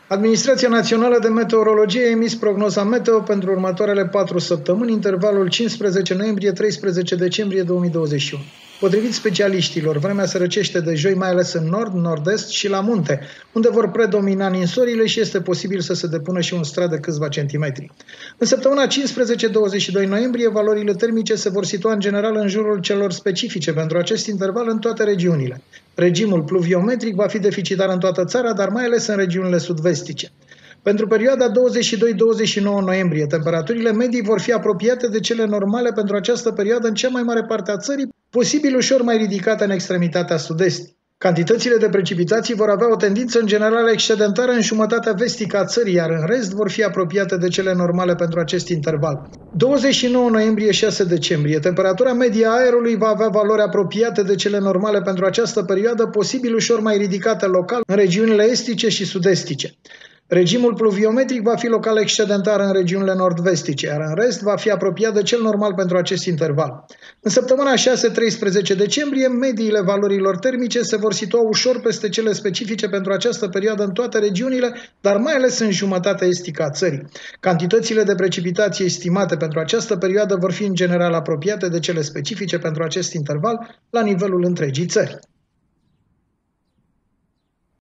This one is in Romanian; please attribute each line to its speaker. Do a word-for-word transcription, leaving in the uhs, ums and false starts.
Speaker 1: Administrația Națională de Meteorologie a emis prognoza meteo pentru următoarele patru săptămâni, intervalul cincisprezece noiembrie - treisprezece decembrie două mii douăzeci și unu. Potrivit specialiștilor, vremea se răcește de joi, mai ales în nord, nord-est și la munte, unde vor predomina ninsorile și este posibil să se depună și un strat de câțiva centimetri. În săptămâna cincisprezece - douăzeci și doi noiembrie, valorile termice se vor situa în general în jurul celor specifice pentru acest interval în toate regiunile. Regimul pluviometric va fi deficitar în toată țara, dar mai ales în regiunile sud-vestice. Pentru perioada douăzeci și doi - douăzeci și nouă noiembrie, temperaturile medii vor fi apropiate de cele normale pentru această perioadă în cea mai mare parte a țării, posibil ușor mai ridicate în extremitatea sud-est. Cantitățile de precipitații vor avea o tendință în general excedentară în jumătatea vestică a țării, iar în rest vor fi apropiate de cele normale pentru acest interval. douăzeci și nouă noiembrie - șase decembrie, temperatura medie a aerului va avea valori apropiate de cele normale pentru această perioadă, posibil ușor mai ridicate local în regiunile estice și sud-estice. Regimul pluviometric va fi local excedentar în regiunile nord-vestice, iar în rest va fi apropiat de cel normal pentru acest interval. În săptămâna șase - treisprezece decembrie, mediile valorilor termice se vor situa ușor peste cele specifice pentru această perioadă în toate regiunile, dar mai ales în jumătatea estică a țării. Cantitățile de precipitații estimate pentru această perioadă vor fi în general apropiate de cele specifice pentru acest interval la nivelul întregii țări.